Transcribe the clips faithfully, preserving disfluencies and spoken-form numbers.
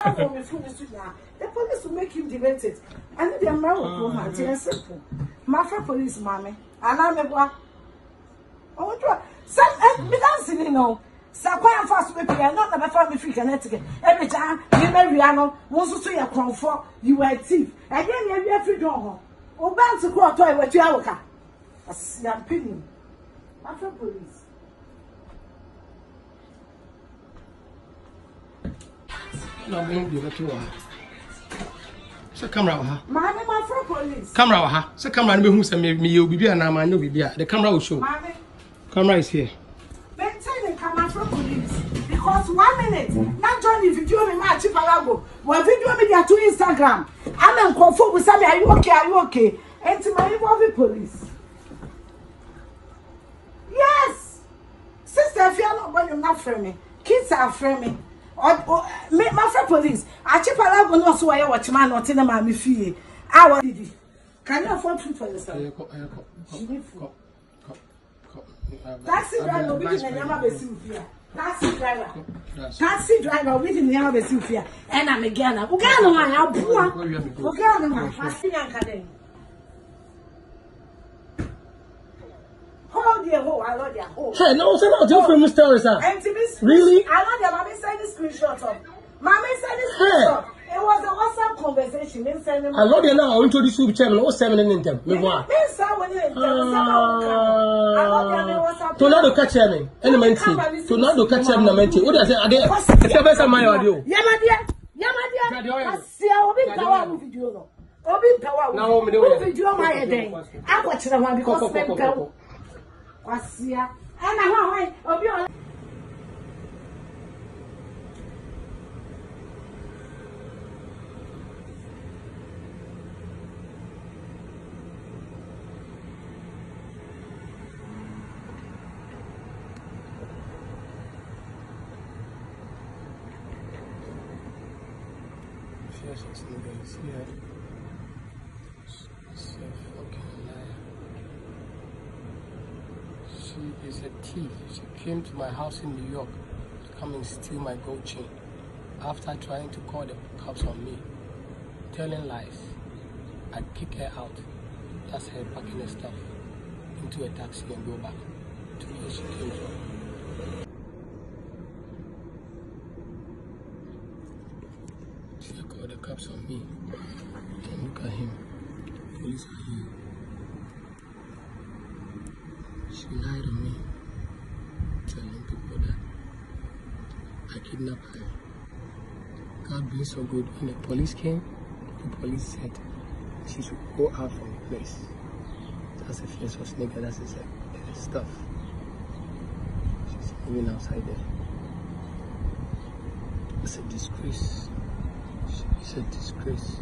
from the food now. The police will make him debate it. And the American woman, it's simple. Mafia police, mommy. And I'm a boy. Oh, some me dancing, you know. Sakwa fast with me, not the family free Connecticut. Every time you marry, I know, once to your comfort, you were a thief. And then you have every door. Oh, bound to go to what you are. A snap opinion. Mafia police. No, we don't do that to her. So camera, huh? Mommy, my friend police. Camera, huh? So camera, who send me, me, you'll be and I'm a new baby. The camera will show. Mommy. Camera is here. Maintain the camera from police. Because one minute, not joining video me my chipalago. When video me to Instagram. I'm in comfort with somebody. Are you okay? Are you okay? And to my involving police. Yes. Sister, if you're not going, you're not framing. Kids are framing. Or, or my friend police, I chip a lab on also I watch man or tell my fee. Our did can you afford food for yourself? Taxi driver, we didn't never be Sylvia. Taxi driver, taxi driver, we didn't never be Sylvia. And I'm again. Uganda, my poor Uganda, my Academy. Hold your hole, I love your hole. Hey, no, send out your famous stories, sir. Really? I love your mommy send the screenshot of. Mommy send the screenshot. It was a WhatsApp conversation. Then send them. I love you now. I introduce you to channel. What's seven in them? Me what? Me say when you tell I love your WhatsApp. To now catch him. Any menti. To now catch him na menti. What I say? Ade. It's the best of my audio. Yeah, my dear. Yeah, my dear. I see I will be power video no. Obi power. Now me do video my head. I watch the one because them go. Wasia. And I want Obi on. She is a thief. She came to my house in New York to come and steal my gold chain. After trying to call the cops on me, telling lies, I kick her out. That's her packing her stuff into a taxi and go back to where she came from. She called the cops on me. And look at him. Police are here. She lied on me, telling people that I kidnapped her. God being so good, when the police came, the police said she should go out from the place. That's a face of snake, that's his uh, stuff. She's moving outside there. It's a disgrace. It's a disgrace.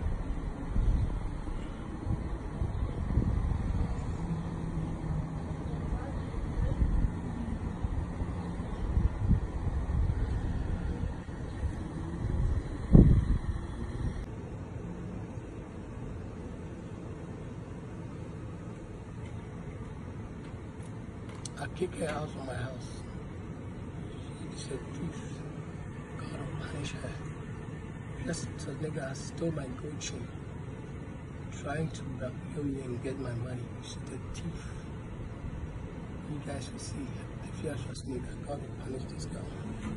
I kick her out of my house. She's a thief. God will punish her. Just a nigga has stole my gold chain, trying to blackmail me and get my money. She's a thief. You guys will see. If you are trust me, that God will punish this girl.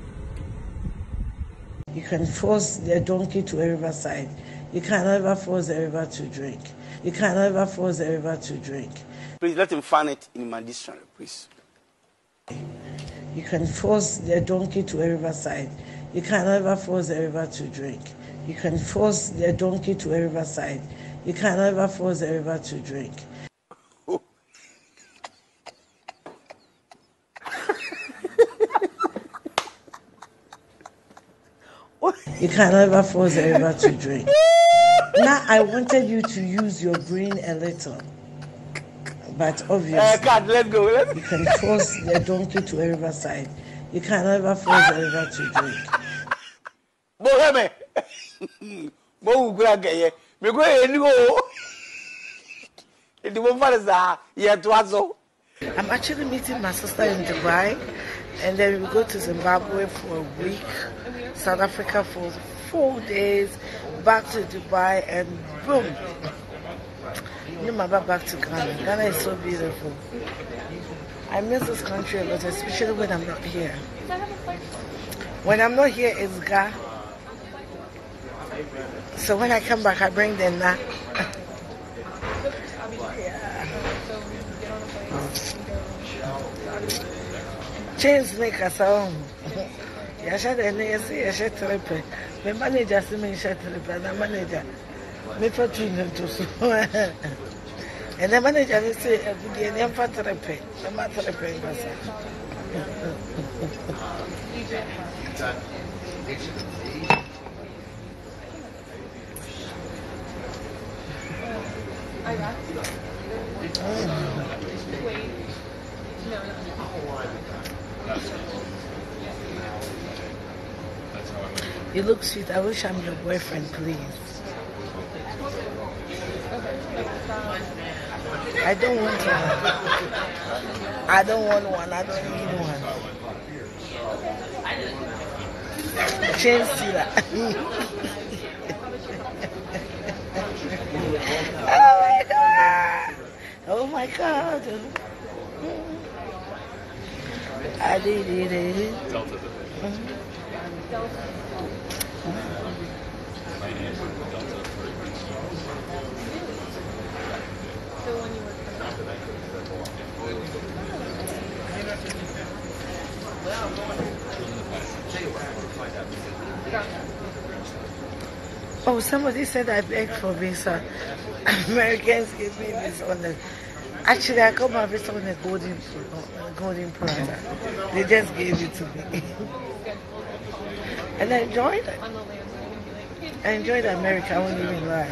You can force the donkey to a riverside. You can never force the river to drink. You can never force the river to drink. Please let him find it in my dictionary, please. You can force the donkey to a riverside. You can never force the river to drink. You can force the donkey to a riverside. You can never force the river to drink. You can never force the river to drink. Now I wanted you to use your brain a little. But obviously, uh, God, let's go. Let's you can force the donkey to a riverside. You can never force the river to drink. Boheme, Bohu Gragaye, we go and go. It won't matter. Yet was so. I'm actually meeting my sister in Dubai, and then we go to Zimbabwe for a week, South Africa for four days back to Dubai, and boom. Never back to Ghana. Ghana is so beautiful. I miss this country a lot, especially when I'm not here. When I'm not here, it's Ga. So when I come back, I bring them Na. Chains make us home. Yasha the name say Yasha tripe. My manager say me Yasha tripe. And the manager me for two to so. And the manager will say, "I would be a fat tripe. I'm not tripe." You look sweet. I wish I'm your boyfriend, please. I don't want one. I don't want one. I don't need one. Chain stealer. Oh my God. Oh my God. I did it. Oh, somebody said I begged for visa. Americans give me this on the. Actually, I got my visa on a golden, uh, golden platter. They just gave it to me, and I enjoyed it. I enjoyed America. I won't even lie.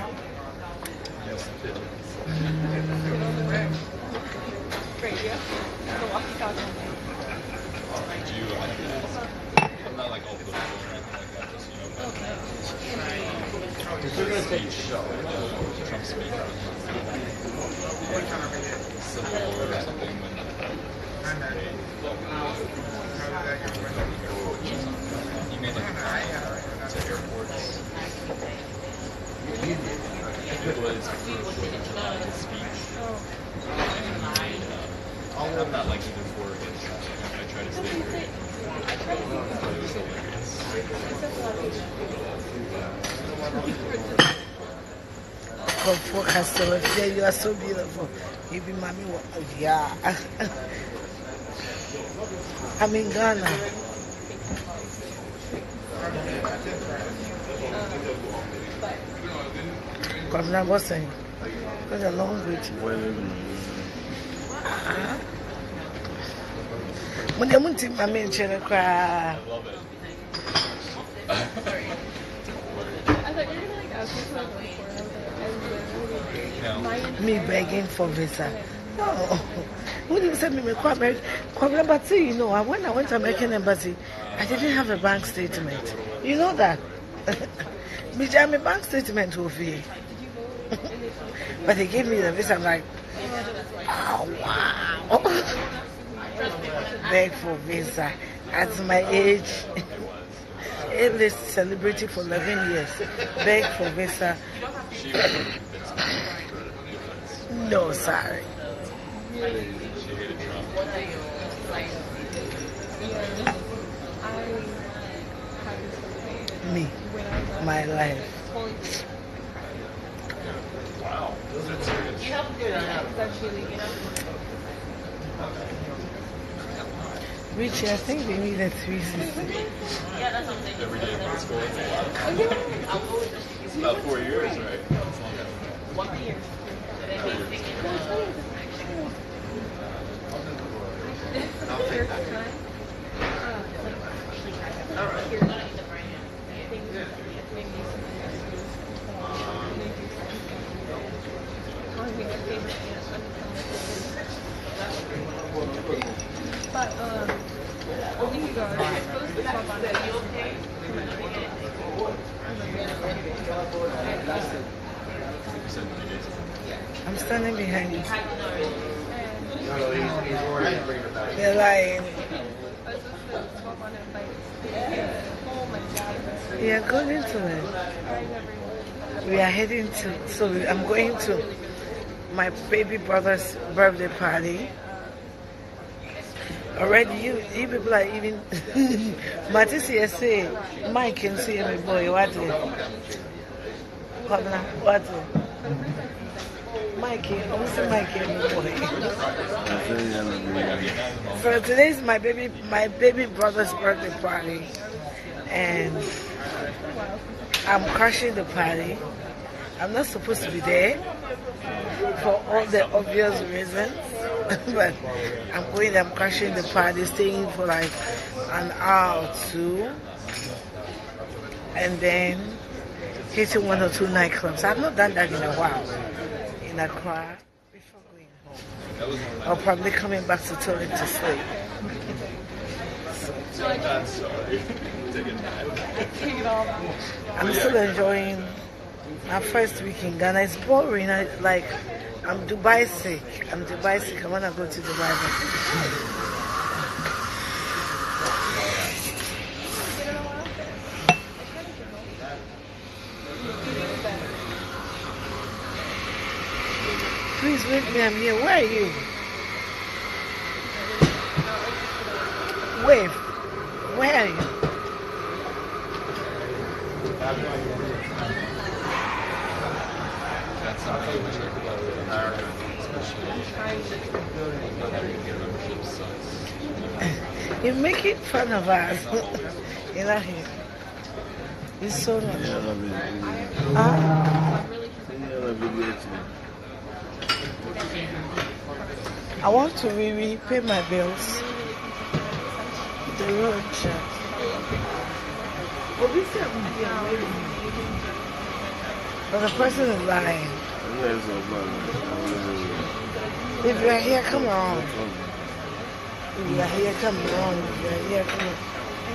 If you're going to take a show, Trump speech, Civil War or something, he made like a comment to airports. It was for his speech. And uh, I'm not like even for or against Trump. I try to stay great. But it was hilarious. For customers, yeah, you are so beautiful. You be mommy, yeah. I'm in Ghana. Come now, what's saying? It's a long bridge. When you want to, my main channel cry. I love it. I thought you were gonna like ask me something before. Me begging for visa. No. When you send me my American embassy, you know, when I went to American embassy, I didn't have a bank statement. You know that. Me jam a bank statement over here. But they gave me the visa. I'm like, oh wow. Beg for visa at my age. Every celebrating for eleven years. Beg for visa. No, sorry. Me, my life. Wow. Richie, I think we need a three sixty. Every day of school is a lot. It's about four years, right? One year. But um, a week ago, I was supposed to talk on it. I'm standing behind you. They're lying. I was supposed to talk on it, like, home and dad. We are going to it. We are heading to, so we, I'm going to my baby brother's birthday party. Already, you, you people are even. Matisse say, Mike can see me, boy. What? What? Mike, I'm saying Mike, boy. So today is my baby, my baby brother's birthday party, and I'm crashing the party. I'm not supposed to be there for all the obvious reasons, but I'm going, I'm crashing the party, staying for like an hour or two, and then hitting one or two nightclubs. I've not done that in a while, in Accra, before going home. I'll probably coming back to toilet to sleep. I'm still enjoying my first week in Ghana. It's boring. I, like, I'm Dubai sick. I'm Dubai sick. I want to go to Dubai. Please wait me. I'm here. Where are you? Wave. Where are you? That's something we check about with America, especially You're making fun of us. You're not here. It's so nice. Ah. I want to really pay my bills. The road check. But the person is lying. If you are here, come around. If you are here, come around. If you are here, come around.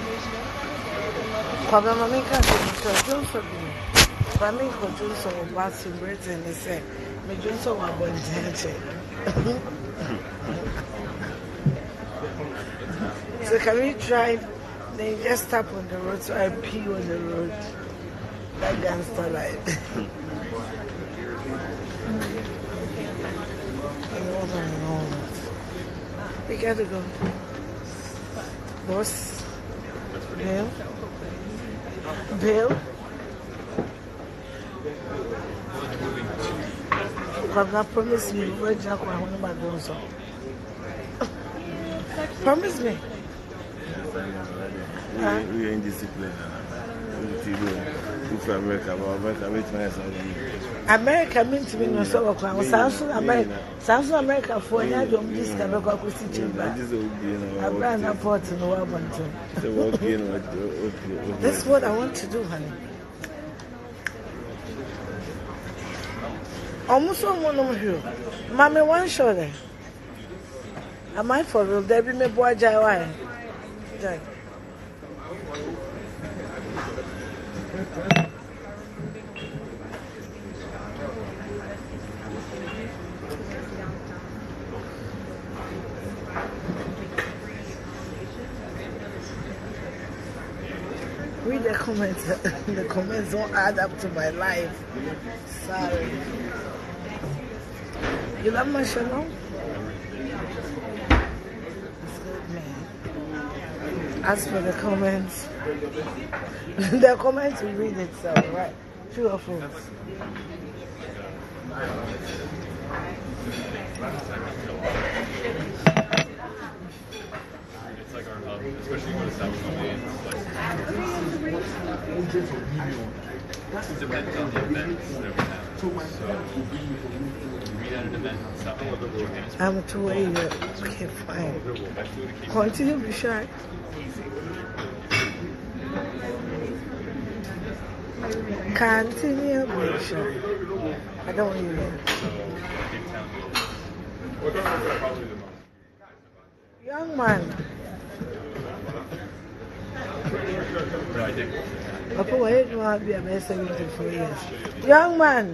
Papa, Mamma can't do it for me. Family could do some about some breads and they say, me do so about intention. So can we drive? Then you just stop on the road so I pee on the road. That gangster life. We gotta go. Boss. Bill. Bill. I've not promised me. Where Jack I want to do so. Promise me. We are in discipline. America, America, America means to be no so. Samsung America, Samsung America for any of this can go to see chamber. I ran a port in Washington. That's what I want to do, honey. Almost one of you. Mommy, one shoulder. Am I for real? Debbie, me boy, Jai. Jai. Read the comments. The comments don't add up to my life. Sorry. You love my channel? It's good, man. As for the comments, the comments will read itself, right? True or false? it's like our hub, especially when it's South Korean. It depends on the events that we have. So, we had an event on South Korea. I'm too late. Okay, fine. Continue to be shy. Continue to be shy. I don't want you there. Young man. Papa, why did you want to be a man seventy-four years? Young man.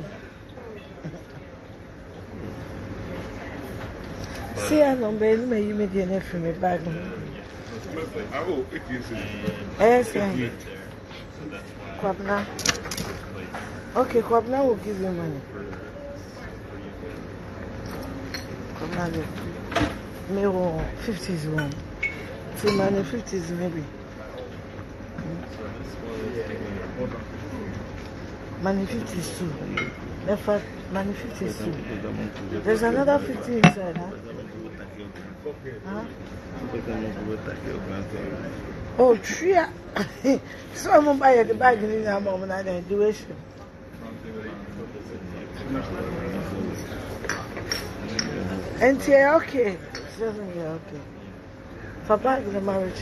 See, I don't believe me. You made your name for me back. Oh, if you see. Yes, sir. So that's why. Kwabna. Okay, Kwabna will give you money. Kwabna will. Maybe fifty is one. So money fifty is maybe. Money fifty is two. In fact, money fifty is two. There's another fifty inside, huh? Huh? Oh, three. So I'm going to buy the bag in the moment and I do it. And yeah, okay. Seven year, okay. For bag in the marriage.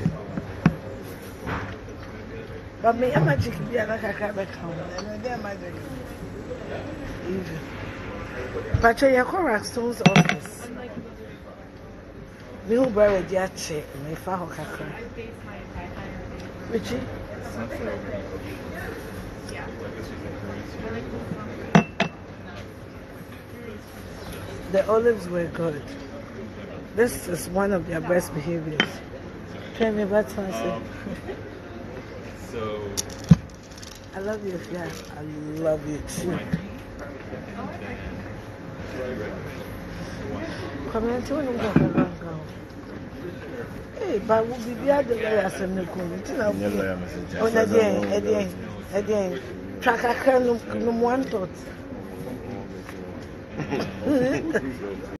But me, I'm magic. Be a magic. I'm a magic. Even. But you're correct. Stone's office. Me who buy the yacht. Me fa hokaka. Richie. The olives were good. This is one of their best behaviors. Tell me about something. So I love you, yeah. I love you too. Come here, tell me what you're going to Hey, but we'll be the other way as a new community. Oh, again, again, again. Track a kernel, no one thought.